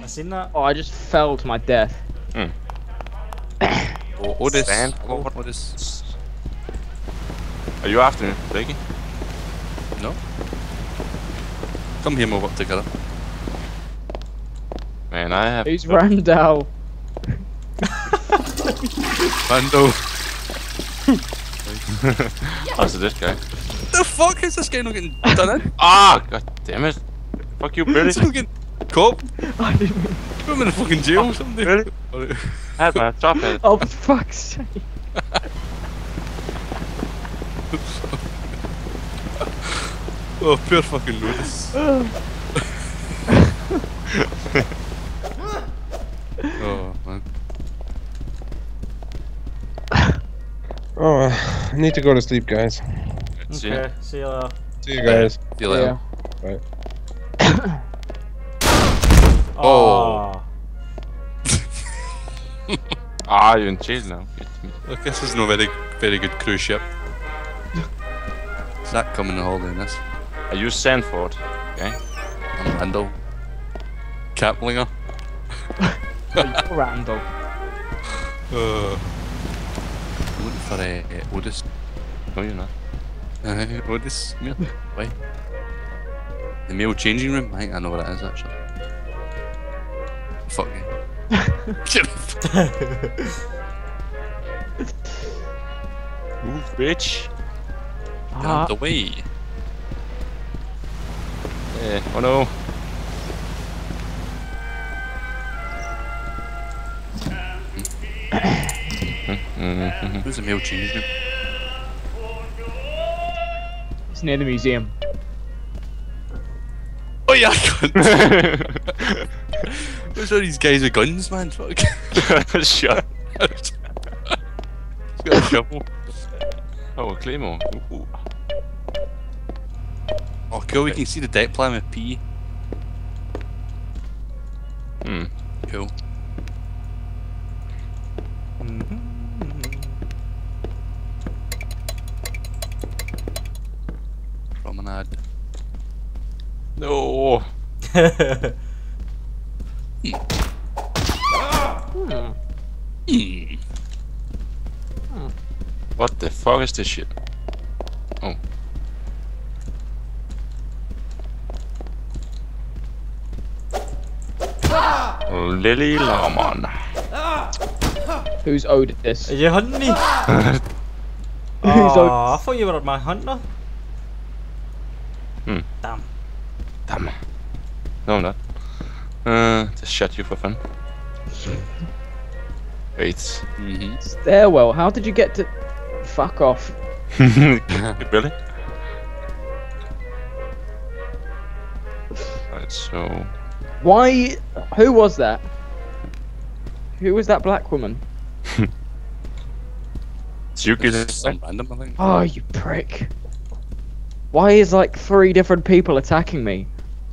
seen that. Oh, I just fell to my death. What is? Stand What is? Are you after me, Blakey? No. Come here, move up together. Man, I have. Who's Randall? Mando. Oh, so this guy. The fuck is this guy not getting done in? Ah, god damn it! Fuck you, Billy. He's fucking cop. I didn't. Put him in a fucking jail or something. Really? I had my top hat. Oh, for fuck's sake. Oh, pure fucking Lotus. Oh, man. Oh, I need to go to sleep, guys. See ya. Okay, see you later. See you guys. See you later. Bye. Oh. Ah, you're in jail now. I guess it's no very good cruise ship. Is that coming to holiday in this? I use Sanford. Okay. I'm Randall. Caplinger. You're Randall. I'm looking for Otis. No, you're not. Otis, come here. Why? The male changing room? I think I know what it is actually. Fuck you. Move, bitch. Get out the way. Oh no. Where's the male changing room? It's near the museum. Oh yeah, what's all these guys with guns, man? Fuck. Shut. He's got a shovel. Oh, a claymore. Ooh. Oh cool, we can see the deck plan with P. Cool. Promenade. No. What the fuck is this shit? Oh. Lily Lamon. Who's Otis? Are you hunting me? Who's Oh, I thought you were my hunter. Damn. Damn. No, I'm not. Just shot you for fun. Wait. Stairwell. How did you get to? Fuck off. Really? Alright, so. Why? Who was that? Who was that black woman? Yuki. Some random, I think. Oh, you prick. Why is like 3 different people attacking me?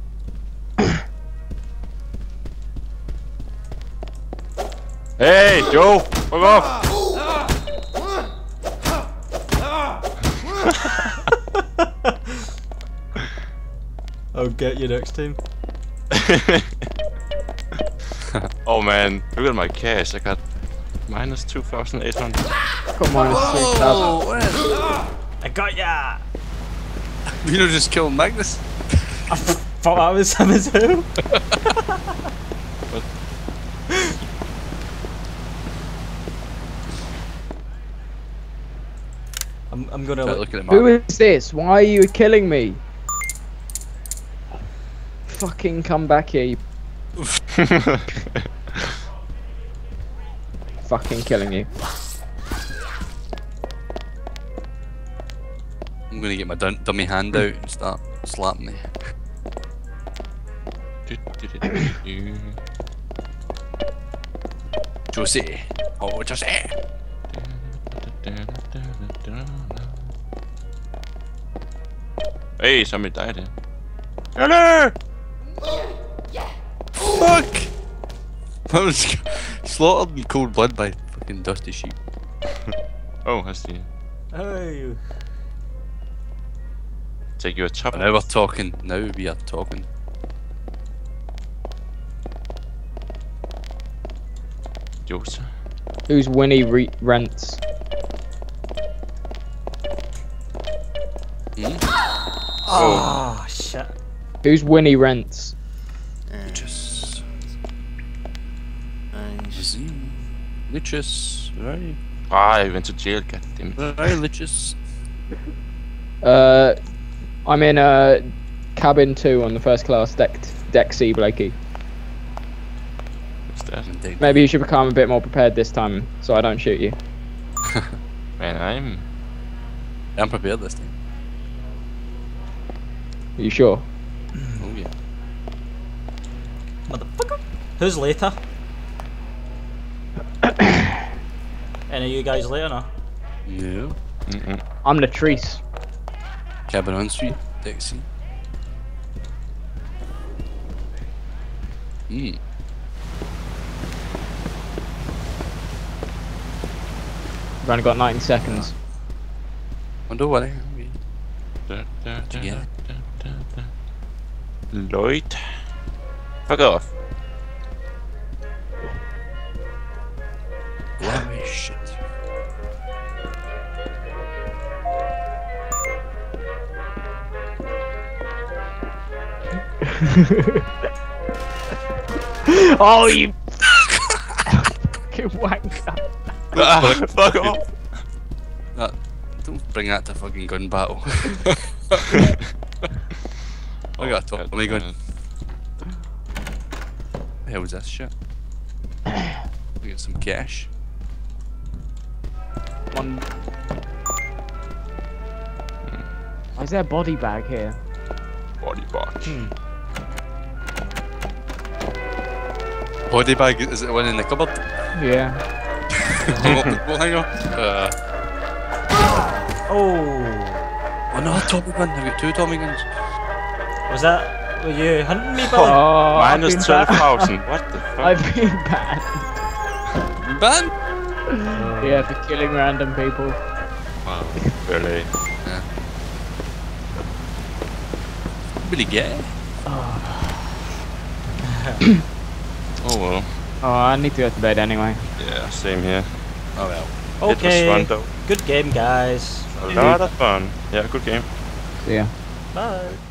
Hey, Joe! Fuck off! I'll get you next time. Oh man, look at my cash. I got minus 2,800. Got minus 3,000. I got ya! You know, just killed Magnus. I thought that was him as well. I'm gonna Look at him. Who is this? Why are you killing me? Fucking come back here, you fucking killing you. I'm gonna get my dummy hand out and start slapping me. Josie. Oh, Josie. Hey, somebody died here. Hello! Fuck! I was slaughtered in cold blood by fucking dusty sheep. Oh, I see. Hey. Take you a chopper. Now we're talking. Now we are talking. Jota. Who's Winnie Rents? Oh, shit. Who's Winnie Rents? Lichess. Nice. Lichess. Right. Ah, I went to jail, goddammit. Right, Lichess. I'm in cabin 2 on the first class deck C, Blakey. What's that? Maybe you should become a bit more prepared this time, so I don't shoot you. Man, I'm prepared this time. Are you sure? Oh yeah. Motherfucker. Who's later? Any of you guys later? No? Yeah. I'm Latrice. Cabin on Street, deck C. We've only got 19 seconds. Oh, don't worry. Yeah. Lloyd. Fuck off. Wow, shit. Oh, you fucking wanker. Fuck off. Don't bring that to fucking gun battle. I got a Tommy gun. What the hell was this shit? We got some cash. Why is there a body bag here? Body box. Body bag, is it the one in the cupboard? Yeah. Well, hang on. Oh. Oh no, Tommy gun. I've got 2 Tommy guns. Was that... Were you hunting me, Billy? Oh, Minus I've been 12,000. What the fuck? I've been banned. Ban? Yeah, for killing random people. Wow. Really? Really gay? Oh well. Oh, I need to go to bed anyway. Yeah, same here. Oh well. It was Okay. fun though. Good game, guys. A lot of fun. Yeah, good game. See ya. Bye.